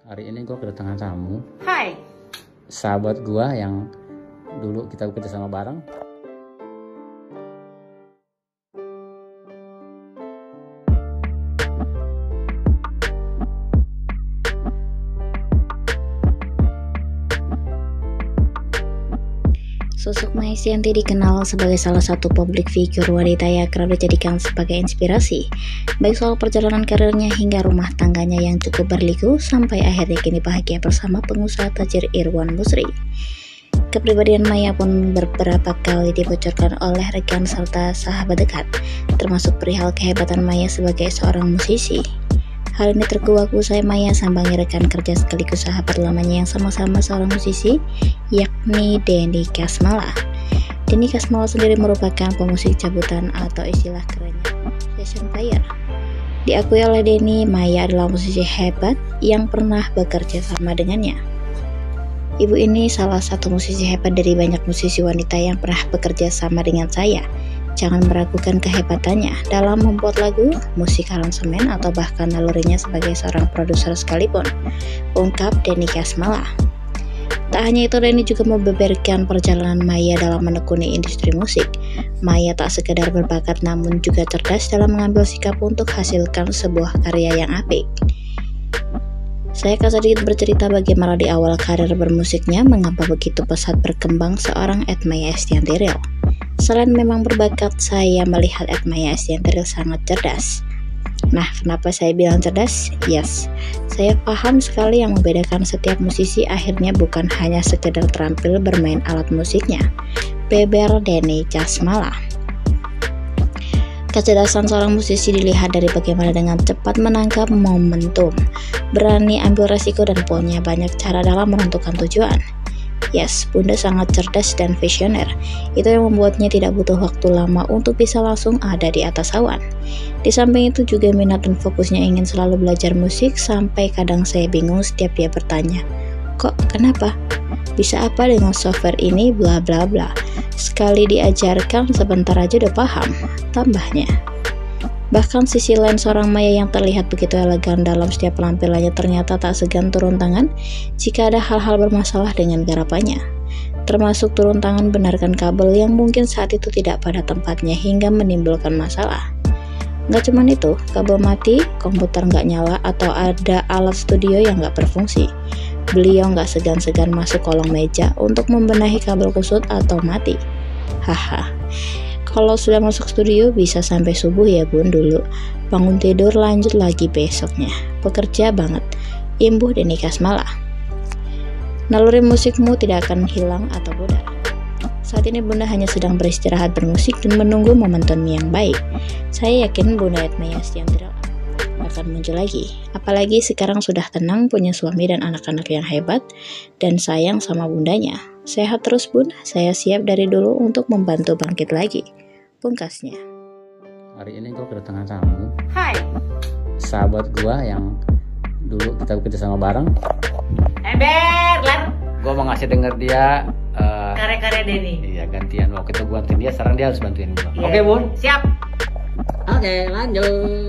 Hari ini gue kedatangan tamu. Hai. Sahabat gue yang dulu kita bekerja sama bareng. Sosok Maya Estianty dikenal sebagai salah satu publik figur wanita yang kerap dijadikan sebagai inspirasi, baik soal perjalanan karirnya hingga rumah tangganya yang cukup berliku sampai akhirnya kini bahagia bersama pengusaha tajir Irwan Musri. Kepribadian Maya pun beberapa kali dibocorkan oleh rekan serta sahabat dekat, termasuk perihal kehebatan Maya sebagai seorang musisi. Hal ini terkuak usai Maya sambangi rekan kerja sekaligus sahabat lamanya yang sama-sama seorang musisi, yakni Denny Casmala. Denny Casmala sendiri merupakan pemusik cabutan atau istilah kerennya session player. Diakui oleh Denny, Maya adalah musisi hebat yang pernah bekerja sama dengannya. Ibu ini salah satu musisi hebat dari banyak musisi wanita yang pernah bekerja sama dengan saya. Jangan meragukan kehebatannya dalam membuat lagu, musik aransemen, atau bahkan nalurinya sebagai seorang produser sekalipun, ungkap Denny Casmala. Tak hanya itu, Denny juga membeberkan perjalanan Maya dalam menekuni industri musik. Maya tak sekedar berbakat namun juga cerdas dalam mengambil sikap untuk hasilkan sebuah karya yang apik. Saya akan sedikit bercerita bagaimana di awal karir bermusiknya, mengapa begitu pesat berkembang seorang Maya Estianty Real. Selain memang berbakat, saya melihat Maya Estianty Real sangat cerdas. Nah, kenapa saya bilang cerdas? Yes, saya paham sekali yang membedakan setiap musisi akhirnya bukan hanya sekedar terampil bermain alat musiknya, beber Denny Casmala. Kecerdasan seorang musisi dilihat dari bagaimana dengan cepat menangkap momentum, berani ambil resiko, dan punya banyak cara dalam menentukan tujuan. Yes, Bunda sangat cerdas dan visioner. Itu yang membuatnya tidak butuh waktu lama untuk bisa langsung ada di atas awan. Di samping itu juga minat dan fokusnya ingin selalu belajar musik, sampai kadang saya bingung setiap dia bertanya, "Kok kenapa? Bisa apa dengan software ini, bla bla bla." Sekali diajarkan sebentar aja udah paham, tambahnya. Bahkan sisi lain seorang Maya yang terlihat begitu elegan dalam setiap penampilannya ternyata tak segan turun tangan jika ada hal-hal bermasalah dengan garapannya. Termasuk turun tangan benarkan kabel yang mungkin saat itu tidak pada tempatnya hingga menimbulkan masalah. Nggak cuma itu, kabel mati, komputer nggak nyala, atau ada alat studio yang nggak berfungsi. Beliau nggak segan-segan masuk kolong meja untuk membenahi kabel kusut atau mati. Haha. Kalau sudah masuk studio bisa sampai subuh ya bun dulu. Bangun tidur lanjut lagi besoknya. Pekerja banget. Imbuh Denny Casmala. Naluri musikmu tidak akan hilang atau pudar. Saat ini Bunda hanya sedang beristirahat bermusik dan menunggu momentum yang baik. Saya yakin Bunda Maya Estianty akan muncul lagi. Apalagi sekarang sudah tenang, punya suami dan anak-anak yang hebat, dan sayang sama bundanya. Sehat terus bun, saya siap dari dulu untuk membantu bangkit lagi, pungkasnya. Hari ini gue kedatangan tamu. Hai. Sahabat gue yang dulu kita bekerja sama bareng. Ember, lan. Gue mau ngasih denger dia Karya-karya Denny. iya, gantian. Waktu itu gue bantuin dia, sekarang dia harus bantuin gue. Iya. Oke bun? Siap. Oke, lanjut.